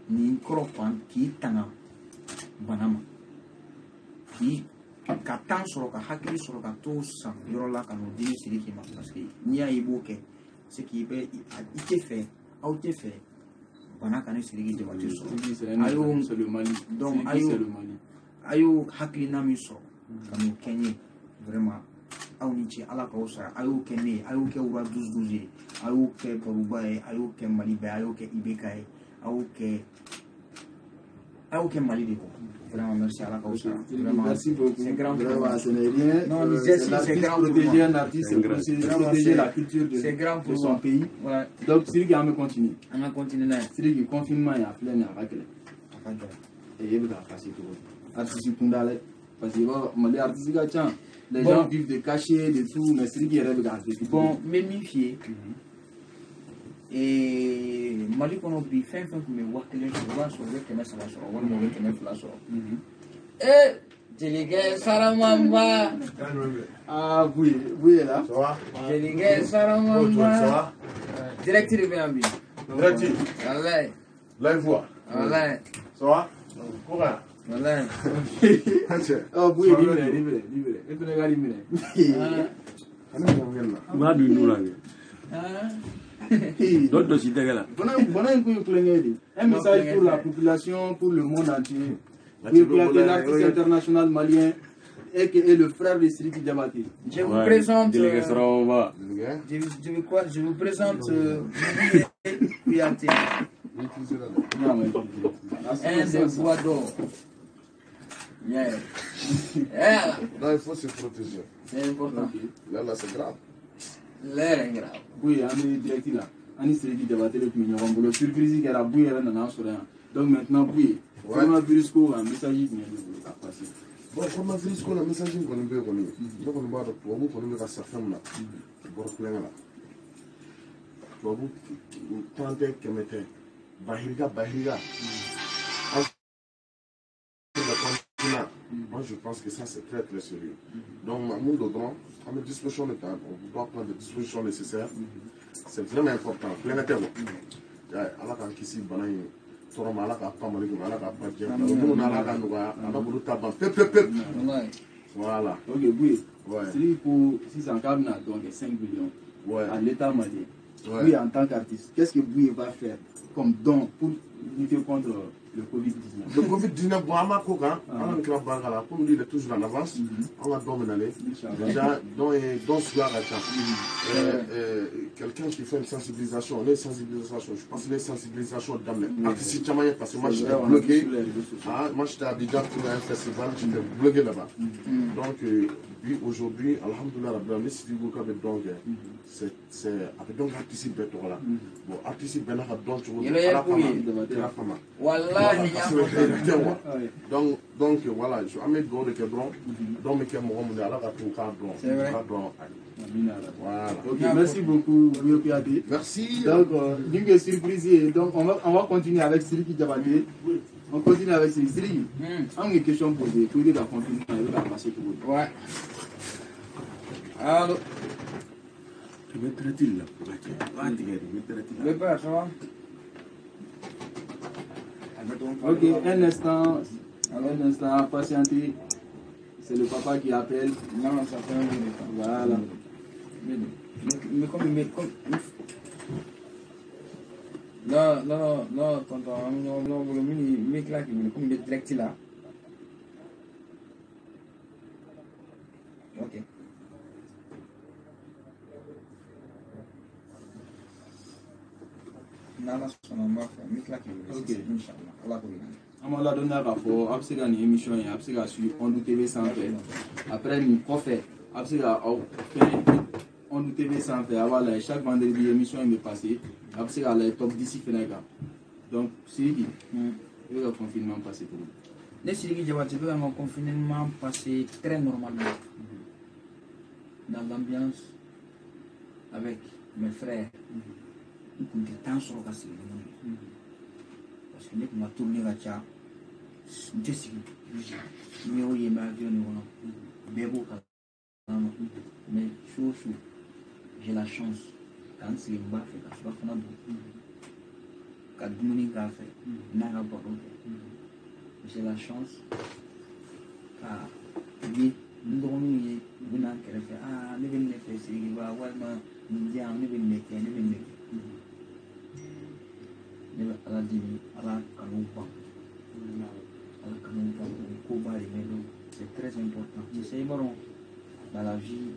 nin kɔrɔ fan k'i tanga bana ma k'i ka temps sɔrɔ ka hakili sɔrɔ ka to san yɔrɔ la ka n'o dimi siri k'i ma parce que n'i y'a ye i b'o kɛ c'est k'i bɛ i tɛ fɛ aw tɛ fɛ bana ka ne Sidiki Jabate sɔrɔ a y'o hakilina min sɔrɔ ka n'o kɛ n ye vraiment aw ni ce Ala k'aw sara a y'o kɛ ne ye a y'o kɛ Wura 12 ye a y'o kɛ Baruba ye a y'o kɛ Mali bɛɛ a y'o kɛ IBK ye a y'o kɛ Mali de kɔ. Vraiment, merci à la cause. Merci beaucoup. C'est grand pour moi. Ce n'est rien. Non, c'est grand pour protéger un artiste, c'est protéger la culture de son pays. Ouais. Donc, Sidiki, on va continuer. On va continuer. Sidiki, confinement, il y a plein de règles. Et il va passer tout. Artiste, parce que artiste, les gens vivent de cachets, de tout, mais Sidiki rêve d'artiste. Bon, même méfier. Et Mali kɔnɔ bi fɛn fɛn tun bɛ 1000 sɔrɔ i b'a sɔrɔ u bɛ 300 sɔrɔ walima u bɛ 200 sɔrɔ. Jelikɛ Saramamba. Ah, vous êtes là? Jelikɛ Saramamba. Direct de bɛ yan bi. Direct. Walayi. Live voix. Walayi. Ça va? Courant. Walayi. Oh, vous êtes libre. Et puis regarde libre. M'a du nous là. D'autres si t'es là. Un message pour la population, pour le monde entier. L'artiste international malien et le frère de Sidiki Jabate. Je vous présente. Je vous présente Kouyaté. Un des voix d'or. Non, il faut se protéger. C'est important. Là, c'est grave. L'air est grave. Oui, on est direct là. On est Sidiki Jabate le plus mignon. Le surprise qui est la bouille est là. Donc maintenant, bouille. Coronavirus, un message qui vient de passer. Bon, coronavirus, un message qui vient de passer. Donc on va voir pour nous faire sa femme là. Pour plein là. Pour vous, tenter que mettez. Bahiriga. Moi, je pense que ça, c'est très très sérieux. Donc, nous devons prendre des dispositions nécessaires. On doit prendre des dispositions nécessaires. C'est vraiment important. Plein de termes. Allah kan kisi bana in tɔɔrɔ ma, Allah ka pan Mali kun, Allah ka pan diɲɛ kan. Minnu na Allah ka nɔgɔya, Allah bolo ta ban pep. Voilà. Ok, oui. C'est pour 600 donc 5 millions à l'État malien. Oui, en tant qu'artiste, qu'est-ce que Bouye va faire comme don pour lutter contre le Covid-19? Le Covid-19, bon, comme lui, il est toujours en avance. On va dominer. Déjà, dans ce là, quelqu'un qui fait une sensibilisation, je pense que les sensibilisations d'âme. Parce que moi, j'étais bloqué. Moi, j'étais à Abidjan pour un festival, j'étais bloqué là-bas. Donc, aujourd'hui, alhamdoulilah, c'est avec donc artiste bête là. Bon, artiste bête là, donc donc voilà, je vais mettre de Kebron, donc voilà. Ok, merci beaucoup, Kouyaté. Merci. Donc, d'une surprise, donc on va continuer avec Sidiki Jabate. On continue avec Sidiki. On a une question posée, pour aider à continuer à passer tout le monde. Ouais. Alors. Tu veux traiter là? Le père, ça va? Ok, un instant, patientez. C'est le papa qui appelle. Non, ça fait un minute. Voilà. Mais comme. Non, tonton, non, le mec là qui me comme il est direct là. Ok. On l'a donné un rapport, après une émission, après sur Ondou TV sans faire. Après une conférence, après Ondou TV sans faire. Voilà, chaque vendredi émission est passée. Après la top d'ici Fénégal. Donc Sidiki, il y a un confinement passé pour vous. Les Sidiki Jabate, il y a un confinement passé très normalement. Dans l'ambiance avec mes frères. Il y a des temps sur la série. Parce que dès qu'on a tourné la tcha, je suis mais oui, il m'a dit mais chou, j'ai la chance quand c'est une baffe, quand c'est pas ka dumuni k'a fɛ n'a ka baro kɛ j'ai la chance ka ye n dɔgɔninw ye u bɛna n kɛrɛfɛ ne bɛ nin de fɛ Sidikiba walima nin di yan ne bɛ nin de kɛ ne bɛ nin de kɛ ne bɛ Ala deli Ala kanu ban Ala kanu ban o ye koba de mais donc c'est très important tu sais i b'a dɔn dans la vie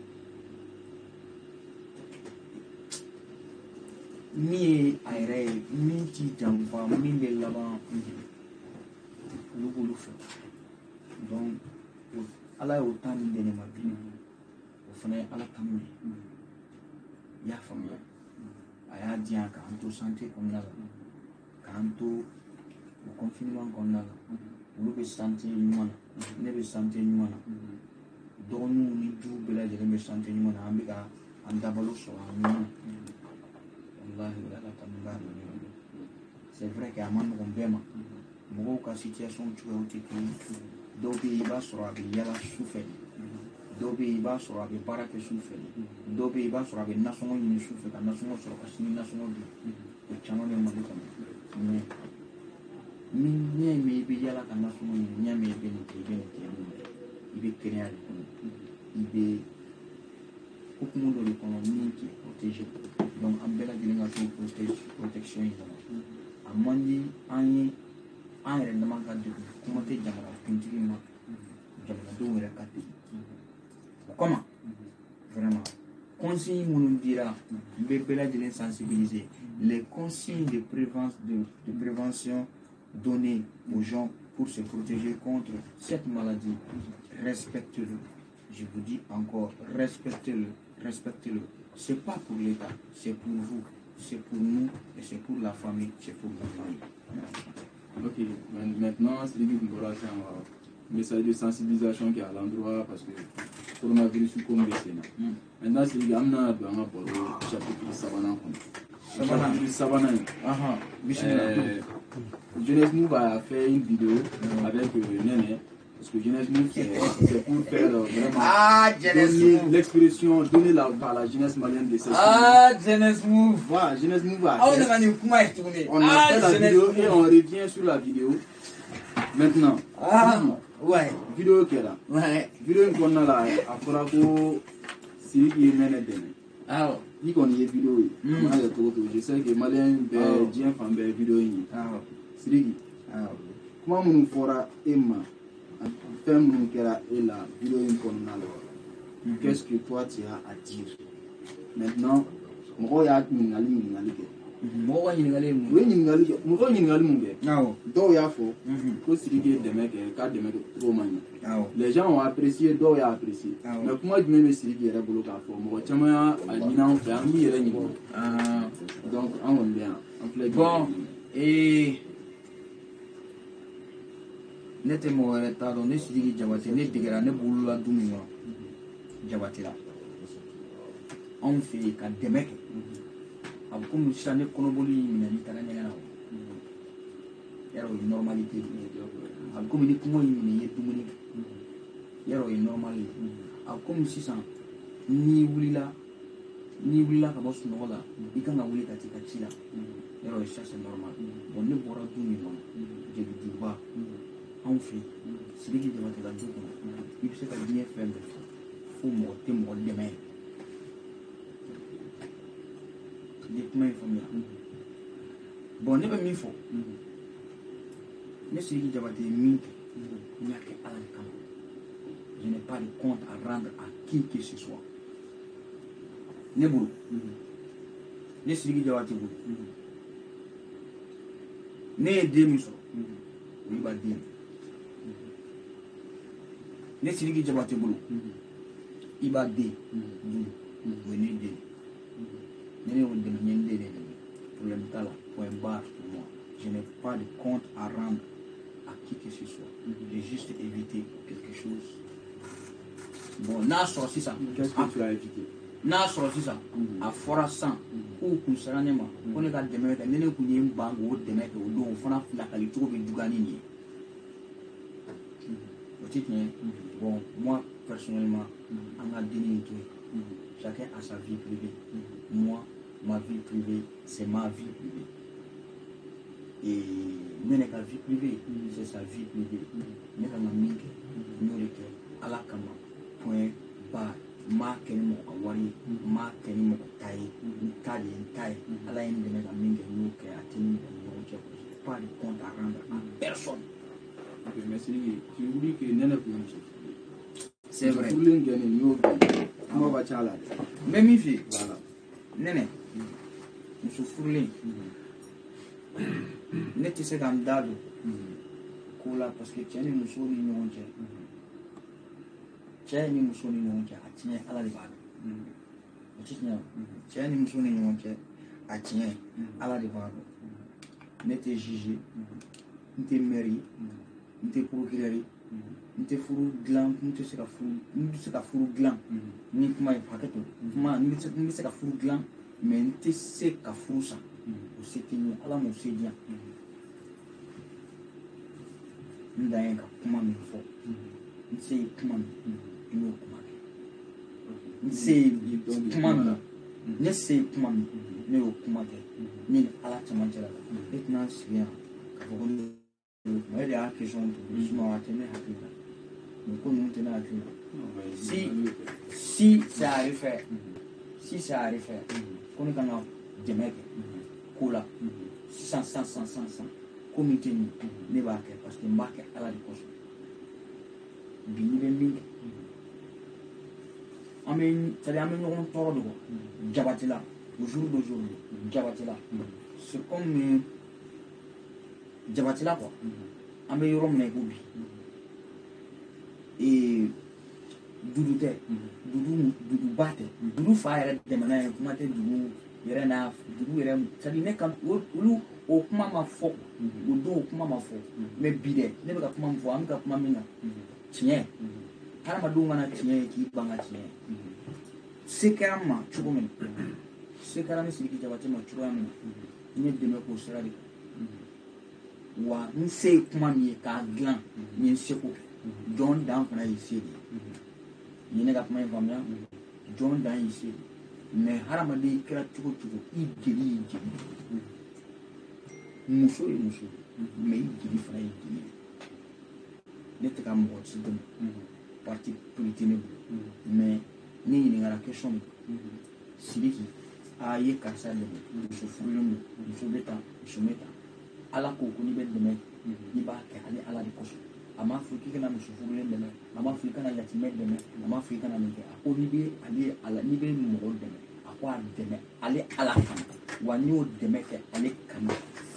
min ye a yɛrɛ ye min t'i janfa min bɛ laban olu b'olu fɛ donc Ala y'o temps min di ne ma bi o fana ye Ala kanu ye i y'a faamuya a y'a di yan k'an to santé kɔnɔna la k'an to o confinement kɔnɔna la olu bɛ santé ɲuman na ne bɛ santé ɲuman na dɔgɔninw ni du bɛɛ lajɛlen bɛ santé ɲuman na an bɛ ka an dabalo sɔrɔ a ɲuman na wallahi Ala kanu b'a la c'est vrai que a ma nɔgɔn bɛɛ ma mɔgɔw ka situation cogoyaw tɛ kelen dɔw bɛ yen i b'a sɔrɔ a bɛ yala su fɛ dɔw bɛ yen i b'a sɔrɔ a bɛ baara kɛ su fɛ dɔw bɛ yen i b'a sɔrɔ a bɛ nasɔngɔ ɲini su fɛ ka nasɔngɔ sɔrɔ ka sini nasɔngɔ dun o caman bɛ Mali kɔnɔ mais ni ɲɛ min i bɛ yala ka nasɔngɔ ɲini ɲɛ min i bɛ nin kɛ i bɛ nin kɛ i bɛ kɛnɛya de kɔnɔ i bɛ hukumu dɔ de kɔnɔ min k'i protéger donc an bɛɛ lajɛlen ka to protection in kɔnɔ a man di an ye an yɛrɛ dama ka degun kuma tɛ jamanakuntigi ma jamanadenw yɛrɛ ka degun o kama vraiment consignes minnu dira n bɛ bɛɛ lajɛlen sensibiliser les consignes de prévention données aux gens pour se protéger contre cette maladie respectez-le je vous dis encore respectez-le c'est pas pour l'État c'est pour vous c'est pour nous et c'est pour la famille c'est pour la famille. Ok, maintenant, c'est un message de sensibilisation qui est à l'endroit parce que le coronavirus est comme le maintenant, c'est un chapitre Savana. Jeunesse Move a fait une vidéo avec Néné. Parce que Jeunesse Move, c'est pour faire vraiment l'expression, donner par la jeunesse malienne de cette Jeunesse Move. Voilà, Jeunesse Move a fait. On a fait la vidéo et on revient sur la vidéo. Maintenant, ouais. Vidéo qui est là. Ouais. Vidéo qu'on a là, à Forako, c'est qui est mené demain. Il qu'on y est vidéo. Je sais que Malien, Dien, Femme, vidéo. C'est qui. Comment on fera Emma? Femme qui est là, vidéo qu'est-ce que toi tu as à dire maintenant? Moi, il y a une mɔgɔ ɲininkali mun ye mɔgɔ ɲininkali mun kɛ dɔw y'a fɔ ko Sidiki ye dɛmɛ kɛ k'a dɛmɛ cogo man ɲɛ les gens ont apprécié dɔw y'a apprécié mais kuma jumɛn bɛ Sidiki yɛrɛ bolo k'a fɔ mɔgɔ caman y'a ɲini an fɛ an b'i yɛrɛ ɲininka donc an kɔni bɛ yan an filɛ bon ne tɛ mɔgɔ wɛrɛ t'a dɔn ne Sidiki Jabate ne degera ne bolola du min kɔnɔ Jabate la anw fɛ yen ka dɛmɛ kɛ a bɛ komi sisan ne kɔnɔboli y'i minɛ n'i taara ɲɛgɛn na yarɔ o ye normalité ye a bɛ komi ni kɔngɔ y'i minɛ i ye dumuni kɛ yarɔ o ye normal ye a bɛ komi sisan n'i wulila ka bɔ sunɔgɔ la i kan ka wuli ka t'i ka ci la yarɔ ça c'est normal bon ne bɔra du min kɔnɔ jeliduba anw fɛ yen Sidiki Jabate la du kɔnɔ i bɛ se ka diɲɛ fɛn bɛɛ fɔ fo mɔgɔ tɛ mɔgɔ dɛmɛ des kuma in faamuya bon ne bɛ min fɔ ne Sidiki Jabate ye min kɛ n y'a kɛ Ala de kama je n'ai pas de compte à rendre à qui que ce soit ne bolo ne Sidiki Jabate bolo ne ye den min sɔrɔ o y'i ba den ne Sidiki Jabate bolo i b'a den o ye ne den problème t'a la point barre pour moi je n'ai pas de compte à rendre à qui que ce soit j'ai juste évité quelque chose bon n'a sɔrɔ sisan qu'est-ce que tu as évité n'a sɔrɔ sisan a fɔra sisan k'u kun sera ne ma ko ne ka dɛmɛ kɛ ne kun ye n ban k'o dɛmɛ kɛ o don o fana filakali cogo bɛ juguya ni nin ye o tɛ tiɲɛ bon moi personnellement an ka denni in to yen chacun a sa vie privée moi ma vie privée c'est ma vie privée et nene ka vie privée c'est sa vie privée ne ka na minke n'o de kɛ ala kama point ba ma kɛ ni mɔgɔ ka wari ma kɛ ni mɔgɔ ta ye n ta de ye n ta ye ala ye n dɛmɛ ka min kɛ n y'o kɛ a tɛ ni ɲɔgɔn cɛ pas de compte à rendre à personne. Ok, merci. Tu dis que nene ko muso. C'est vrai. Furulen kɛ ni y'o kɛ kuma ka ca la dɛ. N bɛ min f'i ye Voilà. nɛnɛ muso furulen ne tɛ se ka n da don ko la parce que cɛ ni muso ni ɲɔgɔn cɛ cɛ ni muso ni ɲɔgɔn cɛ a tiɲɛ ala de b'a dɔn o tɛ tiɲɛ cɛ ni muso ni ɲɔgɔn cɛ a tiɲɛ ala de b'a dɔn ne tɛ juge n tɛ maire ye n tɛ procureur ye n tɛ furu dilan n tɛ se ka furu dilan ni kuma ye hakɛ to kuma n bɛ se ka furu dilan mais n tɛ se ka furu san o se tɛ n ye ala m'o se di yan n dan ye ka kuma min fɔ n se ye kuma min i y'o kuma kɛ n se ye kuma min ne se ye kuma min ne y'o kuma kɛ ne ni ala cɛmancɛ la ne tɛna n sigi yan k'a fɔ ko ne y'o kuma e de y'a question to sinon a tɛ ne hakili la mais ko ninnu tɛ ne hakili la si c'est à refaire si c'est à refaire ko ne kan ka dɛmɛ kɛ ko la sisan ko min tɛ nin ne b'a kɛ parce que n b'a kɛ ala de kosɔn bi n'i bɛ min kɛ an bɛ ɲɔgɔn tɔɔrɔ de kɔ jabati la au jour d'aujourd'hui jabati la c'est comme jabati la quoi an bɛ yɔrɔ min na i ko bi dudu tɛ duduba tɛ dudu fa yɛrɛ dɛmɛna ye kuma tɛ dudu yɛrɛ n'a dudu yɛrɛ c'est à dire ne kan olu o kuma ma fɔ o don o kuma ma fɔ mais bi dɛ ne bɛ ka kuma min fɔ an bɛ ka kuma min kan tiɲɛ hadamadenw kana tiɲɛ ye k'i ban ka tiɲɛ se kɛra n ma cogo min na se kɛra ne Sidiki Jabate ma cogoya min na n ye dɛmɛ k'o sira de kan wa n se ye kuma min ye k'a dilan n ye n seko kɛ jɔn dan fana y'i se de ye ni ne ka kuma in faamuya jɔn dan y'i se de mais hadamaden kɛra cogo cogo i jeli y'i jeli muso ye muso mais i jeli fana ye jeli ne tɛ ka mɔgɔ si dɛmɛ parti politique ne bolo mais ne ɲininkara question min Sidiki a ye karisa dɛmɛ muso furulen don muso bɛ tan muso bɛ tan ala ko ko n'i bɛ dɛmɛ i b'a kɛ ale ala de kosɔn a m'a fɔ k'i kana muso furulen dɛmɛ a m'a fɔ i kana yatimɛ dɛmɛ a m'a fɔ i kana nin kɛ a ko n'i bɛ mɔgɔ dɛmɛ a ko a dɛmɛ ale ala kama wa n'i y'o dɛmɛ kɛ ale kama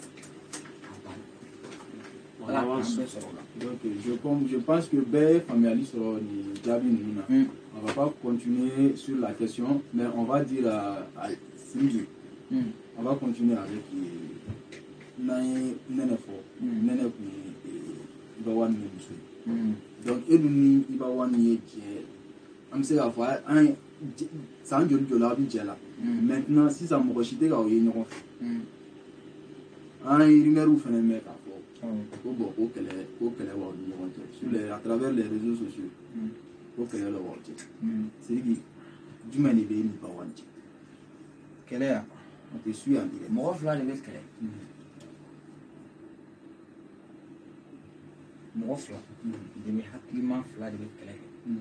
ala k'an bɛɛ sɔrɔ o la. Donc je pense que bɛɛ ye faamuyali sɔrɔ nin jaabi ninnu na. On va pas continuer sur la question mais on va dire à Sidiki on va continuer avec n'an ye nɛnɛ fɔ nɛnɛ kun ye Ibawa ni muso ye donc e dun ni Ibawa ni ye jɛ an bɛ se k'a fɔ an ye san joli joli a bɛ jɛ la maintenant sisan mɔgɔ si tɛ k'aw ye ɲɔgɔn fɛ an ye rumeurs fana mɛn k'a fɔ ko bon ko kɛlɛ b'aw ni ɲɔgɔn cɛ à travers les réseaux sociaux ko kɛlɛ la b'aw cɛ Sidiki jumɛn de bɛ e ni Ibawa cɛ kɛlɛ ya on te suit en direct mɔgɔ fila de bɛ kɛlɛ mɔgɔ fila de bɛ hakilima fila de bɛ kɛlɛ kɛ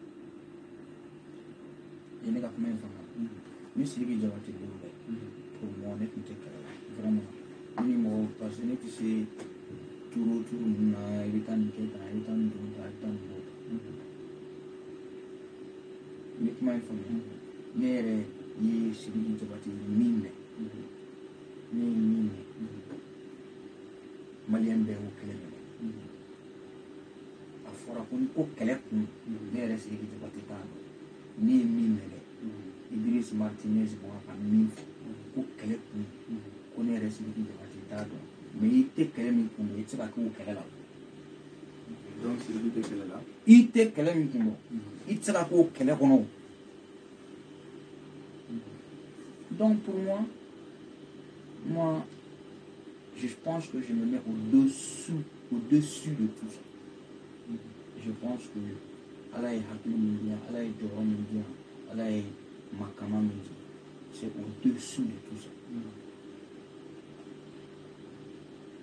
ye ne ka kuma in faamuya ni Sidiki Jabate bolo dɛ pour moi ne tun tɛ kɛlɛ la vraiment ni mɔgɔ parce que ne tɛ se turu ninnu na i bɛ taa nin kɛ tan i bɛ taa nin don tan i bɛ taa nin bɔ tan ni kuma in faamuya ne yɛrɛ ye Sidiki Jabate min mɛn ne ye min mɛn maliyɛn bɛɛ y'o kɛlɛ mɛn a fɔra ko ko kɛlɛ kun ne yɛrɛ Sidiki Jabate t'a dɔn ne ye min mɛn dɛ Idriss Martinez bɔra ka min fɔ ko kɛlɛ kun ko ne yɛrɛ Sidiki Jabate t'a dɔn mais i tɛ kɛlɛ min kun dɔn i tɛ se ka k'o kɛlɛ la donc Sidiki tɛ kɛlɛ la i tɛ kɛlɛ min kun dɔn i tɛ se ka k'o kɛlɛ kɔnɔ donc pour moi je pense que je me mets au-dessus de tout ça je pense que ala ye hakili min di yan ala ye jɔyɔrɔ min di yan ala ye makama min di c'est au-dessus de tout ça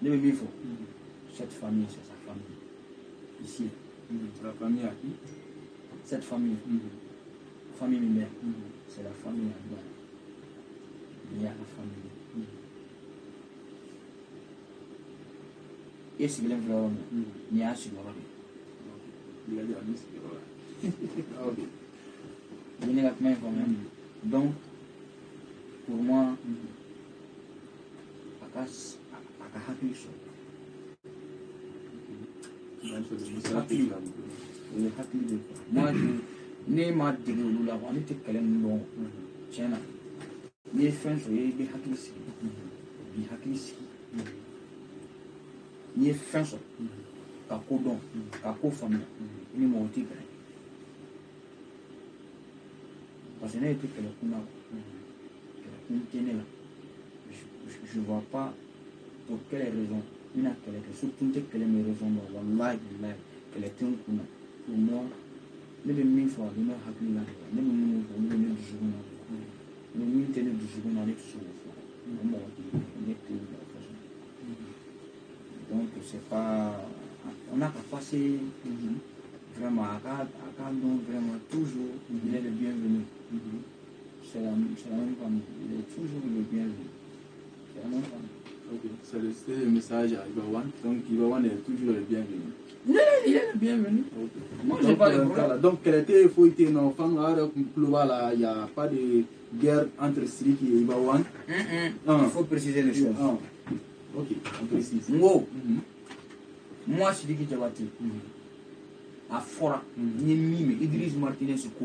Ne me faut. Cette famille, c'est sa famille. Ici. La famille à qui? Cette famille. Famille mère. C'est la famille à moi. Il y a la famille. Et si vous voulez voir, il y a sur le Il a dit à nous, c'est ok. Il y a la main quand même. Donc, pour moi, à moi, ne m'a dit que la voix n'était qu'elle est non. Tiens, les fins sont des hackers. Des hackers. Les fins sont kako don, kako famille. Ni mon tigre. Parce que n'est que le kuna. Je ne vois pas pour quelle raison. Il n'a qu'elle est surtout quelle est mes raisons. Wallah, qu'elle est un kuna. Pour moi, ne me mets pas, ne me hackers là. Ne me mets pas, ne me mets du jour. Ne me mets du jour dans les sous. Donc, c'est pas. On n'a pas passé vraiment à donc vraiment toujours, il est le bienvenu. C'est la même famille, il est toujours le bienvenu. C'est la même famille. Ok, c'est le message à Ibawan. Donc, Ibawan est toujours le bienvenu. Non, il est le bienvenu. Okay. Moi, j'ai pas de problème. Donc, quel était il n'y a pas de guerre entre Srik et Ibawan. Il faut préciser les choses. Ok, on précise. Moi, Sidiki Diabaté, à Fora, Mime, Idriss Martinez Ko.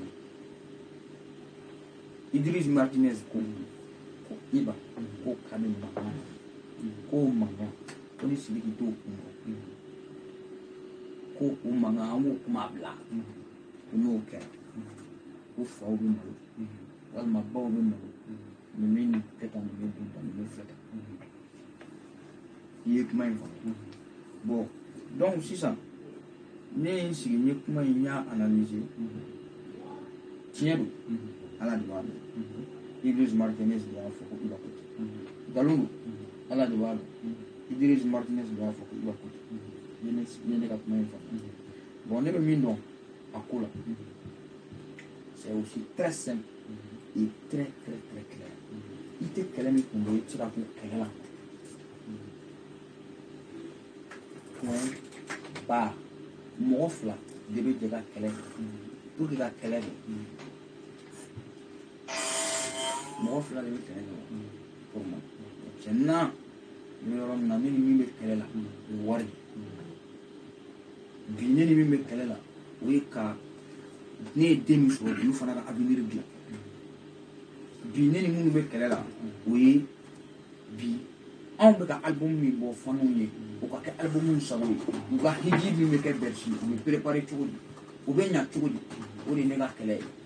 Idriss Martinez Ko. Iba, Ko Kamen Mama, Ko Mama, Ko ni Sidiki To Ko Manga, Amo Kumabla, Uno Kera, Ko Faubin, Alma Baubin, le mini Ketan, le Fleta. Il est même bon, donc si ça, n'est si il y a analysé, tiens, à la demande, Idriss Martinez de la Foucault, il va coûter. Galungu, à la demande, Idriss Martinez de la Foucault, il va coûter. Il y a des même bon, on est mis non à Kola. C'est aussi très simple et très clair. Il était clair, mais qu'on veut tirer pour clair. Bah, mon fla début de la kɛlɛ pour que la kɛlɛ mɔgɔ fila de bɛ kɛlɛ kɛ pour moi cɛ na ne yɔrɔ min na ne ni min bɛ kɛlɛ la o ye wari bi ne ni min bɛ kɛlɛ la o ye ka ne ye den min sɔrɔ olu fana ka avenir dilan bi ne ni minnu bɛ kɛlɛ la o ye bi anw bɛ ka album min bɔ fanaw ye o ka kɛ album sago ye u ka hiji min bɛ kɛ Bercy u bɛ préparer cogo di u bɛ ɲa cogo di o de ye ne ka kɛlɛ ye